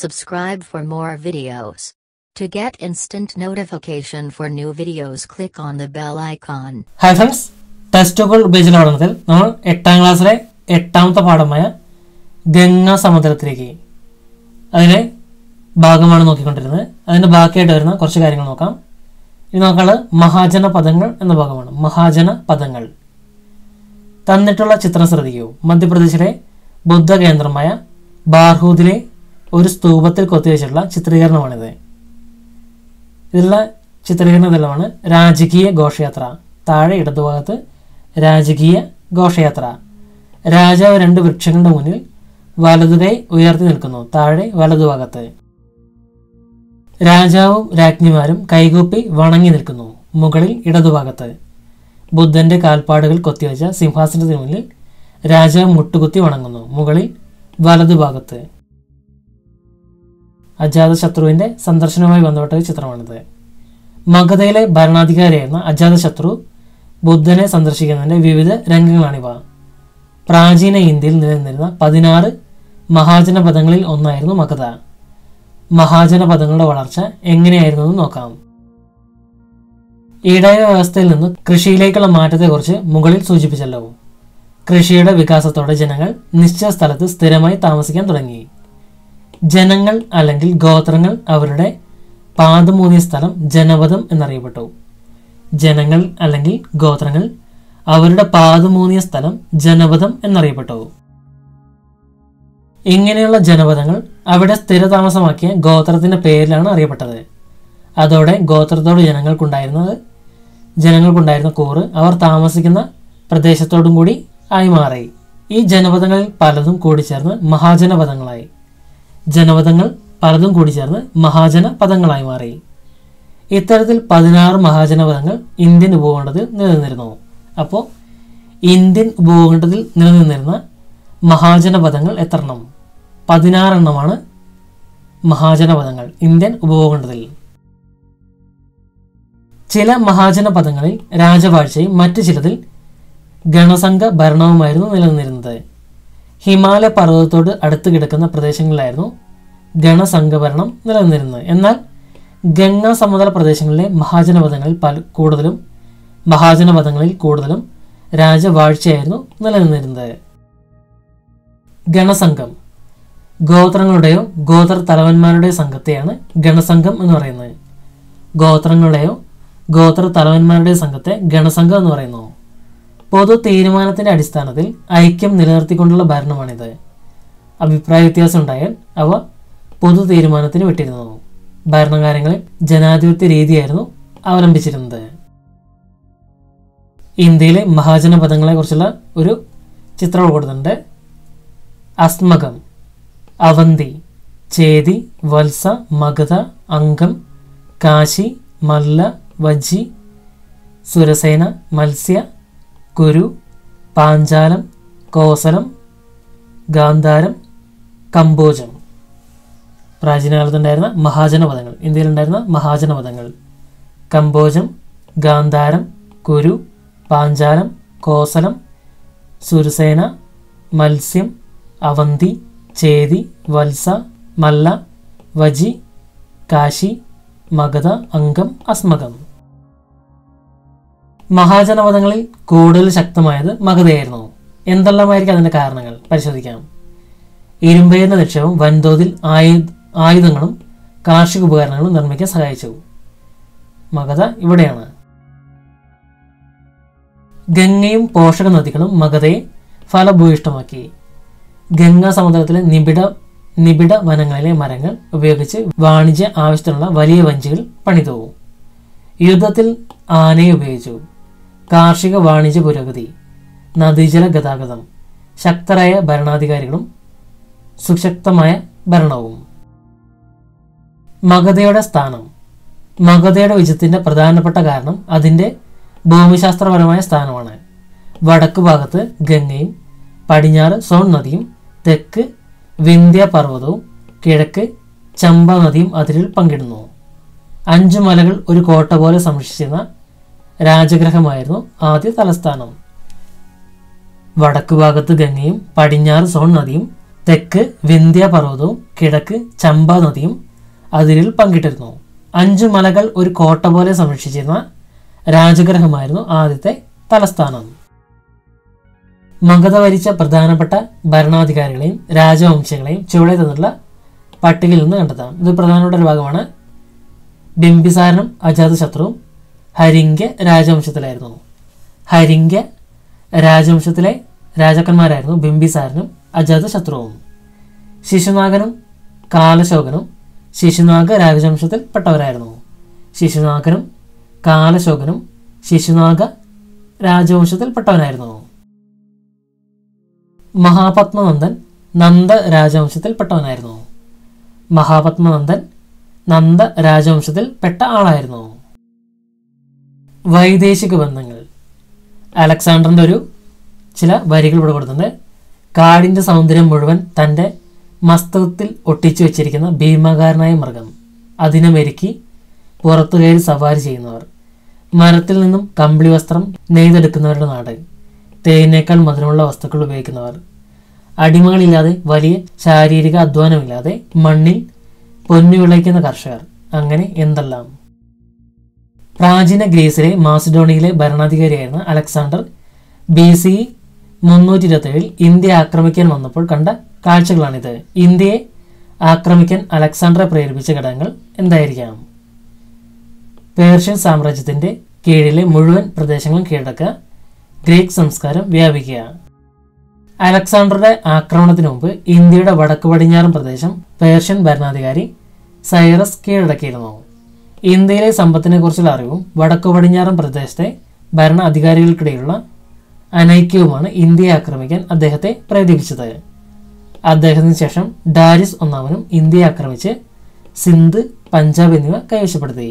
Subscribe for more videos. To get instant notification for new videos, click on the bell icon. Hi friends, ടെസ്റ്റുകൾ ഉപയോഗിച്ചുള്ള പഠനത്തിൽ നമ്മൾ 8ാം ക്ലാസ്സിലെ 8ാമത്തെ പാഠമായ ഗംഗാ സമുദ്രത്തിലേക്ക് അതിലെ ഭാഗമാണ് നോക്കിക്കൊണ്ടിരുന്നത്. അതിന്റെ ബാക്കിയായിട്ട് വരുന്ന കുറച്ച് കാര്യങ്ങൾ നോക്കാം. ഇനി നോക്കാനുള്ളത് മഹാജന പദങ്ങൾ എന്ന ഭാഗമാണ്. മഹാജന പദങ്ങൾ. തന്നിട്ടുള്ള ചിത്രം ശ്രദ്ധിക്കൂ. മധ്യപ്രദേശിലെ ബുദ്ധ കേന്ദ്രമായ ബാർഹൂദിലെ ഒരു സ്തൂപത്തിൽ കൊത്തിവെച്ചിട്ടുള്ള ചിത്രീകരണമാണിത്. ഇതിലുള്ള ചിത്രീകരണം ഇതെല്ലാമാണ്. രാജകീയ ഘോഷയാത്ര. താഴെ ഇടതുഭാഗത്ത് രാജകീയ ഘോഷയാത്ര. രാജാവ് 2 വൃക്ഷങ്ങളുടെ മുന്നിൽ വലതുകൈ ഉയർത്തി നിൽക്കുന്നു. താഴെ വലതുഭാഗത്ത് രാജാവും രാജ്ഞിമാരും കൈകൂപ്പി വണങ്ങി നിൽക്കുന്നു. മുകളിൽ ഇടതുഭാഗത്ത് ബുദ്ധന്റെ കാൽപ്പാടുകൾ കൊത്തിവെച്ച സിംഹാസനത്തിന് മുന്നിൽ രാജാവ് മുട്ടുകുത്തി വണങ്ങുന്നു. മുകളിൽ വലതുഭാഗത്ത് അജാതശത്രുവിന്റെ സന്ദർശനവുമായി ബന്ധപ്പെട്ട ഒരു ചിത്രമാണിത്. മഗധയിലെ ഭരണാധികാരിയായിരുന്ന അജാതശത്രു ബുദ്ധനെ സന്ദർശിക്കുന്നതിന്റെ വിവിധ രംഗങ്ങളാണിവ. പ്രാചീന ഇന്ത്യയിൽ നിലനിന്നിരുന്ന 16 മഹാജന പദങ്ങളിൽ ഒന്നായിരുന്നു മഗധ. മഹാജന പദങ്ങളുടെ വളർച്ച എങ്ങനെയായിരുന്നു എന്ന് നോക്കാം. ഈടായ വ്യവസ്ഥയിൽ നിന്ന് കൃഷിയിലേക്കുള്ള മാറ്റത്തെക്കുറിച്ച് മുകളിൽ സൂചിപ്പിച്ചല്ലോ. കൃഷിയുടെ വികാസത്തോടെ ജനങ്ങൾ നിശ്ചിത സ്ഥലത്ത് സ്ഥിരമായി താമസിക്കാൻ തുടങ്ങി. ജനങ്ങൾ അല്ലെങ്കിൽ ഗോത്രങ്ങൾ അവരുടെ പാദമൂന്നിയ സ്ഥലം ജനപദം എന്നറിയപ്പെട്ടു. ജനങ്ങൾ അല്ലെങ്കിൽ ഗോത്രങ്ങൾ അവരുടെ പാദമൂന്നിയ സ്ഥലം ജനപദം എന്നറിയപ്പെട്ടു. ഇങ്ങനെയുള്ള ജനപദങ്ങൾ അവിടെ സ്ഥിരതാമസമാക്കിയ ഗോത്രത്തിന്റെ പേരിലാണ് അറിയപ്പെട്ടത്. അതോടെ ഗോത്രത്തോട് ജനങ്ങൾക്കുണ്ടായിരുന്ന കൂറ് അവർ താമസിക്കുന്ന പ്രദേശത്തോടും കൂടി ആയി മാറി. ഈ ജനപദങ്ങളിൽ പലതും കൂടിച്ചേർന്ന് മഹാജന പദങ്ങളായി. ജനപദങ്ങൾ പലതും കൂടിച്ചേർന്ന് മഹാജന പദങ്ങളായി മാറി. ഇത്തരത്തിൽ 16 മഹാജന പദങ്ങൾ ഇന്ത്യൻ ഉപഭൂഖണ്ഡത്തിൽ നിലനിന്നിരുന്നു. അപ്പോൾ ഇന്ത്യൻ ഉപഭൂഖണ്ഡത്തിൽ നിലനിന്നിരുന്ന മഹാജന പദങ്ങൾ എത്രണ്ണം? 16 എണ്ണമാണ് മഹാജന പദങ്ങൾ ഇന്ത്യൻ ഉപഭൂഖണ്ഡത്തിൽ. ചില മഹാജന പദങ്ങളിൽ രാജവാഴ്ചയും മറ്റു ചിലതിൽ ഗണസംഘ ഭരണവുമായിരുന്നു നിലനിന്നിരുന്നത്. ഹിമാലയ പർവ്വതത്തോട് അടുത്ത് കിടക്കുന്ന പ്രദേശങ്ങളിലായിരുന്നു ഗണസംഘഭരണം നിലനിന്നിരുന്നത്. എന്നാൽ ഗംഗാ സമതല പ്രദേശങ്ങളിലെ മഹാജനപദങ്ങളിൽ കൂടുതലും രാജവാഴ്ചയായിരുന്നു നിലനിന്നിരുന്നത്. ഗണസംഘം ഗോത്രങ്ങളുടെയോ ഗോത്ര തലവന്മാരുടെയോ സംഘത്തെയാണ് ഗണസംഘം എന്ന് പറയുന്നത്. ഗോത്രങ്ങളുടെയോ ഗോത്ര തലവന്മാരുടെയോ സംഘത്തെ ഗണസംഘം എന്ന് പറയുന്നു. പൊതു തീരുമാനത്തിന്റെ അടിസ്ഥാനത്തിൽ ഐക്യം നിലനിർത്തിക്കൊണ്ടുള്ള ഭരണമാണിത്. അഭിപ്രായ വ്യത്യാസം ഉണ്ടായാൽ അവ പൊതു തീരുമാനത്തിന് വിട്ടിരുന്നു. ഭരണകാര്യങ്ങളിൽ ജനാധിപത്യ രീതിയായിരുന്നു അവലംബിച്ചിരുന്നത്. ഇന്ത്യയിലെ മഹാജന പദങ്ങളെ കുറിച്ചുള്ള ഒരു ചിത്രം കൊടുത്തിട്ടുണ്ട്. അസ്മകം, അവന്തി, ചേതി, വത്സ, മഗധ, അംഗം, കാശി, മല്ല, വജ്ജി, സുരസേന, മത്സ്യ, കുരു, പാഞ്ചാലം, കോസലം, ഗാന്ധാരം, കമ്പോജം. പ്രാചീന കാലത്തുണ്ടായിരുന്ന മഹാജന പദങ്ങൾ, ഇന്ത്യയിലുണ്ടായിരുന്ന മഹാജന പദങ്ങൾ: കമ്പോജം, ഗാന്ധാരം, കുരു, പാഞ്ചാലം, കോസലം, സുരസേന, മത്സ്യം, അവന്തി, ചേതി, വത്സ, മല്ല, വജി, കാശി, മഗധ, അംഗം, അസ്മകം. മഹാജനപദങ്ങളിൽ കൂടുതൽ ശക്തമായത് മഗധയായിരുന്നു. എന്തെല്ലാമായിരിക്കും അതിന്റെ കാരണങ്ങൾ പരിശോധിക്കാം. ഇരുമ്പയിന്റെ നിക്ഷേപം വൻതോതിൽ ആയുധങ്ങളും കാർഷിക ഉപകരണങ്ങളും നിർമ്മിക്കാൻ സഹായിച്ചു. മഗധ ഇവിടെയാണ്. ഗംഗയും പോഷക നദികളും മഗധയെ ഫലഭൂയിഷ്ടമാക്കി. ഗംഗാ സമുദ്രത്തിലെ നിബിഡ വനങ്ങളിലെ മരങ്ങൾ ഉപയോഗിച്ച് വാണിജ്യ ആവശ്യത്തിനുള്ള വലിയ വഞ്ചികൾ പണിതു. യുദ്ധത്തിൽ ആനയെ ഉപയോഗിച്ചു. കാർഷിക വാണിജ്യ പുരോഗതി, നദീജല ഗതാഗതം, ശക്തരായ ഭരണാധികാരികളും സുശക്തമായ ഭരണവും. മഗധയുടെ സ്ഥാനം. മഗധയുടെ വിജയത്തിന്റെ പ്രധാനപ്പെട്ട കാരണം അതിന്റെ ഭൂമിശാസ്ത്രപരമായ സ്ഥാനമാണ്. വടക്ക് ഭാഗത്ത് ഗംഗയും പടിഞ്ഞാറ് സോൺ നദിയും തെക്ക് വിന്ധ്യ പർവ്വതവും കിഴക്ക് ചമ്പ നദിയും അതിരിൽ പങ്കിടുന്നു. 5 മലകൾ ഒരു കോട്ട പോലെ സംരക്ഷിച്ചിരുന്ന രാജഗ്രഹമായിരുന്നു ആദ്യ തലസ്ഥാനം. വടക്കു ഭാഗത്ത് ഗംഗയും പടിഞ്ഞാറ് സോൺ നദിയും തെക്ക് വിന്ധ്യ പർവ്വതവും കിഴക്ക് ചമ്പ നദിയും അതിരിൽ പങ്കിട്ടിരുന്നു. 5 മലകൾ ഒരു കോട്ട പോലെ സംരക്ഷിച്ചിരുന്ന രാജഗൃഹമായിരുന്നു ആദ്യത്തെ തലസ്ഥാനം. മഗധ ഭരിച്ച പ്രധാനപ്പെട്ട ഭരണാധികാരികളെയും രാജവംശങ്ങളെയും ചുവടെ തന്നിട്ടുള്ള പട്ടികയിൽ നിന്ന് കണ്ടെത്താം. ഇത് പ്രധാനപ്പെട്ട ഒരു ഭാഗമാണ്. ബിംബിസാരനും അജാതശത്രുവും ഹരിങ്ക്യ രാജവംശത്തിലായിരുന്നു. ഹരിങ്ക്യ രാജവംശത്തിലെ രാജാക്കന്മാരായിരുന്നു ബിംബിസാരനും അജാതശത്രുവും. ശിശുനാഗനും കാലശോകനും ശിശുനാഗ രാജവംശത്തിൽ പെട്ടവരായിരുന്നു. ശിശുനാഗനും കാലശോകനും ശിശുനാഗ രാജവംശത്തിൽ പെട്ടവനായിരുന്നു. മഹാപത്മനന്ദൻ നന്ദ രാജവംശത്തിൽ പെട്ടവനായിരുന്നു. മഹാപത്മനന്ദൻ നന്ദ രാജവംശത്തിൽ പെട്ട ആളായിരുന്നു. വൈദേശിക ബന്ധങ്ങൾ. അലക്സാണ്ടറിന്റെ ചില വരികൾ ഇവിടെ കൊടുത്തിട്ടുണ്ട്. കാടിന്റെ സൗന്ദര്യം മുഴുവൻ തൻ്റെ മസ്തകത്തിൽ ഒട്ടിച്ചു വെച്ചിരിക്കുന്ന ഭീമാകാരനായ മൃഗം, അതിനെ മെരുക്കി പുറത്തു കയറി സവാരി ചെയ്യുന്നവർ, മരത്തിൽ നിന്നും കമ്പിളി വസ്ത്രം നെയ്തെടുക്കുന്നവരുടെ നാട്, തേനേക്കാൾ മധുരമുള്ള വസ്തുക്കൾ ഉപയോഗിക്കുന്നവർ, അടിമകളില്ലാതെ വലിയ ശാരീരിക അധ്വാനമില്ലാതെ മണ്ണിൽ പൊന്നു വിളയിക്കുന്ന കർഷകർ, അങ്ങനെ എന്തെല്ലാം. പ്രാചീന ഗ്രീസിലെ മാസിഡോണിയയിലെ ഭരണാധികാരിയായിരുന്ന അലക്സാണ്ടർ BCE 327 ഇന്ത്യ ആക്രമിക്കാൻ വന്നപ്പോൾ കണ്ട കാഴ്ചകളാണിത്. ഇന്ത്യയെ ആക്രമിക്കാൻ അലക്സാണ്ടറെ പ്രേരിപ്പിച്ച ഘടകങ്ങൾ എന്തായിരിക്കാം? പേർഷ്യൻ സാമ്രാജ്യത്തിന്റെ കീഴിലെ മുഴുവൻ പ്രദേശങ്ങളും കീഴടക്കുക, ഗ്രീക്ക് സംസ്കാരം വ്യാപിക്കുക. അലക്സാണ്ടറുടെ ആക്രമണത്തിന് മുമ്പ് ഇന്ത്യയുടെ വടക്ക് പടിഞ്ഞാറൻ പ്രദേശം പേർഷ്യൻ ഭരണാധികാരി സൈറസ് കീഴടക്കിയിരുന്നു. ഇന്ത്യയിലെ സമ്പത്തിനെ കുറിച്ചുള്ള അറിവും വടക്കു പടിഞ്ഞാറൻ പ്രദേശത്തെ ഭരണ അധികാരികൾക്കിടയിലുള്ള അനൈക്യവുമാണ് ഇന്ത്യയെ ആക്രമിക്കാൻ അദ്ദേഹത്തെ പ്രേരിപ്പിച്ചത്. അദ്ദേഹത്തിന് ശേഷം ഡാരിസ് ഒന്നാമനും ഇന്ത്യയെ ആക്രമിച്ച് സിന്ധ്, പഞ്ചാബ് എന്നിവ കൈവശപ്പെടുത്തി.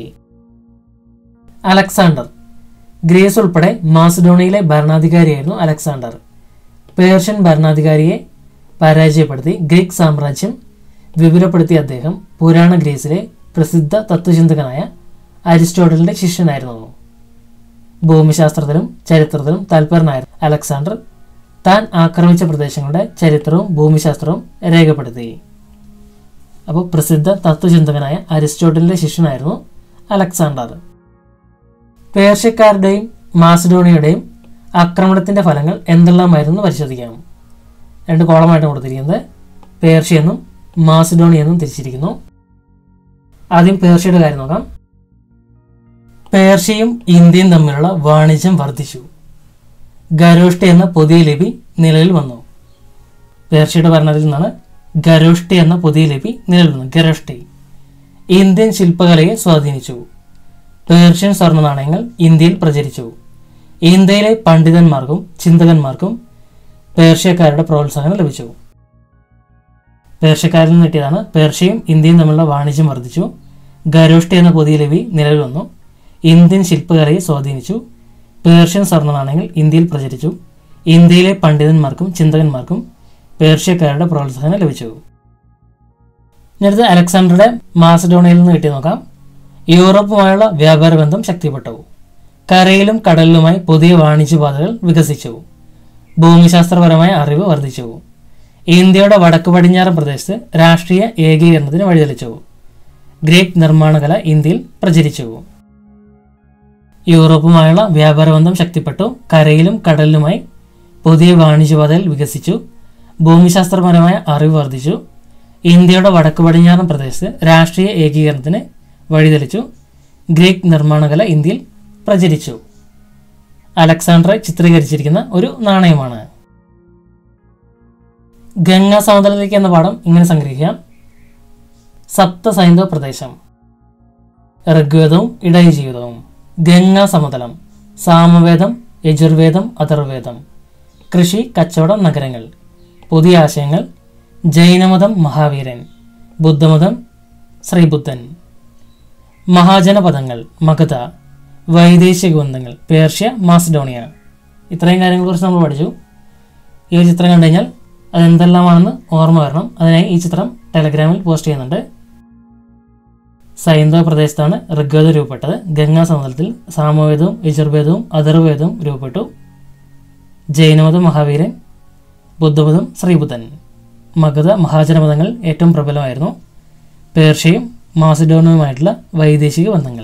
അലക്സാണ്ടർ ഗ്രീസ് ഉൾപ്പെടെ മാസിഡോണിയയിലെ ഭരണാധികാരിയായിരുന്നു അലക്സാണ്ടർ. പേർഷ്യൻ ഭരണാധികാരിയെ പരാജയപ്പെടുത്തി ഗ്രീക്ക് സാമ്രാജ്യം വിപുലപ്പെടുത്തിയ അദ്ദേഹം പുരാണ ഗ്രീസിലെ പ്രസിദ്ധ തത്വചിന്തകനായ അരിസ്റ്റോട്ടലിന്റെ ശിഷ്യനായിരുന്നു. ഭൂമിശാസ്ത്രത്തിലും ചരിത്രത്തിലും തൽപരനായിരുന്നു അലക്സാണ്ടർ. താൻ ആക്രമിച്ച പ്രദേശങ്ങളുടെ ചരിത്രവും ഭൂമിശാസ്ത്രവും രേഖപ്പെടുത്തി. അപ്പോൾ പ്രസിദ്ധ തത്വചിന്തകനായ അരിസ്റ്റോട്ടലിന്റെ ശിഷ്യനായിരുന്നു അലക്സാണ്ടർ. പേർഷ്യക്കാരുടെയും മാസിഡോണിയയുടെയും ആക്രമണത്തിന്റെ ഫലങ്ങൾ എന്തെല്ലാമായിരുന്നു പരിശോധിക്കാം. 2 കോളമായിട്ട് കൊടുത്തിരിക്കുന്നത്. പേർഷ്യ എന്നും മാസിഡോണിയ എന്നും തിരിച്ചിരിക്കുന്നു. ആദ്യം പേർഷ്യയുടെ കാര്യം നോക്കാം. പേർഷ്യയും ഇന്ത്യയും തമ്മിലുള്ള വാണിജ്യം വർദ്ധിച്ചു. ഖരോഷ്ടി എന്ന പുതിയ ലിപി നിലവിൽ വന്നു. പേർഷ്യയുടെ ഭരണത്തിൽ നിന്നാണ് ഖരോഷ്ടി എന്ന പുതിയ ലിപി നിലവിൽ വന്നു. ഖരോഷ്ടി ഇന്ത്യൻ ശില്പകലയെ സ്വാധീനിച്ചു. പേർഷ്യൻ സ്വർണ്ണ നാണയങ്ങൾ ഇന്ത്യയിൽ പ്രചരിച്ചു. ഇന്ത്യയിലെ പണ്ഡിതന്മാർക്കും ചിന്തകന്മാർക്കും പേർഷ്യക്കാരുടെ പ്രോത്സാഹനം ലഭിച്ചു. പേർഷ്യക്കാരിൽ നിന്ന് കിട്ടിയതാണ്. പേർഷ്യയും ഇന്ത്യയും തമ്മിലുള്ള വാണിജ്യം വർദ്ധിച്ചു. ഖരോഷ്ടി എന്ന പുതിയ ലിപി നിലവിൽ വന്നു. ഇന്ത്യൻ ശില്പകലയെ സ്വാധീനിച്ചു. പേർഷ്യൻ സ്വർണ്ണ നാണയങ്ങൾ ഇന്ത്യയിൽ പ്രചരിച്ചു. ഇന്ത്യയിലെ പണ്ഡിതന്മാർക്കും ചിന്തകന്മാർക്കും പേർഷ്യക്കാരുടെ പ്രോത്സാഹനം ലഭിച്ചു. അടുത്ത അലക്സാണ്ടറുടെ മാസിഡോണിയയിൽ നിന്ന് കിട്ടി നോക്കാം. യൂറോപ്പുമായുള്ള വ്യാപാര ബന്ധം ശക്തിപ്പെട്ടു. കരയിലും കടലിലുമായി പുതിയ വാണിജ്യപാതകൾ വികസിച്ചു. ഭൂമിശാസ്ത്രപരമായ അറിവ് വർദ്ധിച്ചു. ഇന്ത്യയുടെ വടക്ക് പടിഞ്ഞാറൻ പ്രദേശത്ത് രാഷ്ട്രീയ ഏകീകരണത്തിന് വഴിതെളിച്ചു. ഗ്രീക്ക് നിർമ്മാണകല ഇന്ത്യയിൽ പ്രചരിച്ചു. യൂറോപ്പുമായുള്ള വ്യാപാരബന്ധം ശക്തിപ്പെട്ടു. കരയിലും കടലിലുമായി പുതിയ വാണിജ്യപാതകൾ വികസിച്ചു. ഭൂമിശാസ്ത്രപരമായ അറിവ് വർദ്ധിച്ചു. ഇന്ത്യയുടെ വടക്ക് പടിഞ്ഞാറൻ പ്രദേശത്ത് രാഷ്ട്രീയ ഏകീകരണത്തിന് വഴിതെളിച്ചു. ഗ്രീക്ക് നിർമ്മാണകല ഇന്ത്യയിൽ പ്രചരിച്ചു. അലക്സാണ്ടറെ ചിത്രീകരിച്ചിരിക്കുന്ന ഒരു നാണയമാണ്. ഗംഗാ സമതലത്തിലേക്ക് എന്ന പാഠം ഇങ്ങനെ സംഗ്രഹിക്കാം. സപ്ത സൈന്ധവ പ്രദേശം, ഋഗ്വേദവും ഇടയജീവിതവും, ഗംഗാ സമതലം, സാമവേദം, യജുർവേദം, അഥർവേദം, കൃഷി, കച്ചവടം, നഗരങ്ങൾ, പുതിയ ആശയങ്ങൾ, ജൈനമതം, മഹാവീരൻ, ബുദ്ധമതം, ശ്രീബുദ്ധൻ, മഹാജനപദങ്ങൾ, മഗധ, വൈദേശിക ബന്ധങ്ങൾ, പേർഷ്യ, മാസിഡോണിയ. ഇത്രയും കാര്യങ്ങളെക്കുറിച്ച് നമ്മൾ പഠിച്ചു. ഈ ഒരു ചിത്രം കണ്ടു കഴിഞ്ഞാൽ അതെന്തെല്ലാമാണെന്ന് ഓർമ്മ വരണം. അതിനായി ഈ ചിത്രം ടെലഗ്രാമിൽ പോസ്റ്റ് ചെയ്യുന്നുണ്ട്. സൈന്ധവ പ്രദേശത്താണ് ഋഗ്വേദം രൂപപ്പെട്ടത്. ഗംഗാ സമതലത്തിൽ സാമവേദവും യജുർവേദവും അഥർവേദവും രൂപപ്പെട്ടു. ജൈനമതം മഹാവീരൻ, ബുദ്ധമതം ശ്രീബുദ്ധൻ. മഗധ മഹാജനപദങ്ങൾ ഏറ്റവും പ്രബലമായിരുന്നു. പേർഷ്യയും മാസിഡോണിയയുമായിട്ടുള്ള വൈദേശിക ബന്ധങ്ങൾ.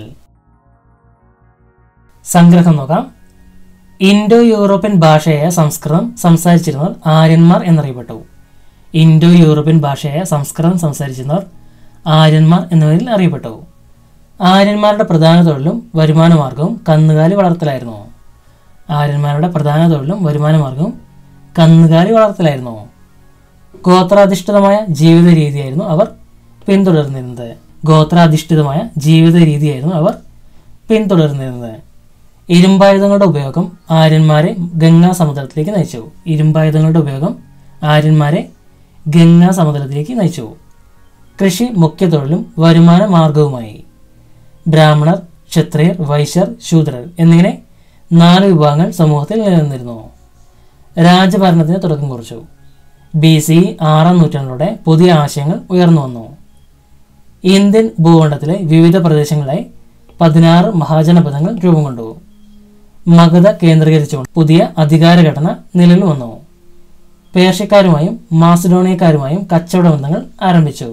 സംഗ്രഹം നോക്കാം. ഇൻഡോ യൂറോപ്യൻ ഭാഷയായ സംസ്കൃതം സംസാരിച്ചിരുന്നവർ ആര്യന്മാർ എന്നറിയപ്പെട്ടു. ഇൻഡോ യൂറോപ്യൻ ഭാഷയായ സംസ്കൃതം സംസാരിച്ചിരുന്നവർ ആര്യന്മാർ എന്നവരിൽ അറിയപ്പെട്ടു. ആര്യന്മാരുടെ പ്രധാന തൊഴിലും വരുമാനമാർഗവും കന്നുകാലി വളർത്തലായിരുന്നു. ആര്യന്മാരുടെ പ്രധാന തൊഴിലും വരുമാനമാർഗവും കന്നുകാലി വളർത്തലായിരുന്നു. ഗോത്രാധിഷ്ഠിതമായ ജീവിത രീതിയായിരുന്നു അവർ പിന്തുടർന്നിരുന്നത്. ഗോത്രാധിഷ്ഠിതമായ ജീവിത രീതിയായിരുന്നു അവർ പിന്തുടർന്നിരുന്നത്. ഇരുമ്പായുധങ്ങളുടെ ഉപയോഗം ആര്യന്മാരെ ഗംഗാ സമുദ്രത്തിലേക്ക് നയിച്ചു. ഇരുമ്പായുധങ്ങളുടെ ഉപയോഗം ആര്യന്മാരെ ഗംഗാ സമുദ്രത്തിലേക്ക് നയിച്ചു. കൃഷി മുഖ്യ തൊഴിലും വരുമാന മാർഗവുമായി. ബ്രാഹ്മണർ, ക്ഷത്രിയർ, വൈശ്യർ, ശൂദ്രർ എന്നിങ്ങനെ 4 വിഭാഗങ്ങൾ സമൂഹത്തിൽ നിലനിന്നിരുന്നു. രാജഭരണത്തിന് തുടക്കം കുറിച്ചു. BC 6-ാം നൂറ്റാണ്ടിലൂടെ പുതിയ ആശയങ്ങൾ ഉയർന്നു വന്നു. ഇന്ത്യൻ ഭൂഖണ്ഡത്തിലെ വിവിധ പ്രദേശങ്ങളിലായി 16 മഹാജനപദങ്ങൾ രൂപം കൊണ്ടു. മഗധ കേന്ദ്രീകരിച്ചുകൊണ്ട് പുതിയ അധികാരഘടന നിലവിൽ വന്നു. പേർഷ്യക്കാരുമായും മാസിഡോണിയക്കാരുമായും കച്ചവട ബന്ധങ്ങൾ ആരംഭിച്ചു.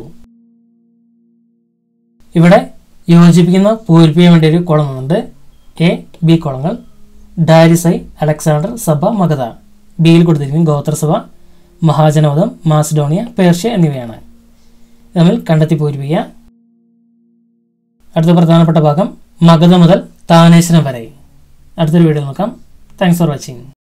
ഇവിടെ യോജിപ്പിക്കുന്ന പൂരിപ്പിക്കാൻ വേണ്ടി ഒരു കോളം വന്നിട്ടുണ്ട്. A, B കോളങ്ങൾ. ഡാരിസൈ, അലക്സാണ്ടർ, സഭ, മഗധ. ബിയിൽ കൊടുത്തിരിക്കും ഗോത്രസഭ, മഹാജനപദം, മാസിഡോണിയ, പേർഷ്യ എന്നിവയാണ്. തമ്മിൽ കണ്ടെത്തി പൂരിപ്പിക്കുക. അടുത്ത പ്രധാനപ്പെട്ട ഭാഗം മഗധ മുതൽ താനേശ്വരം വരെ. അടുത്തൊരു വീഡിയോ നോക്കാം. Thanks for watching.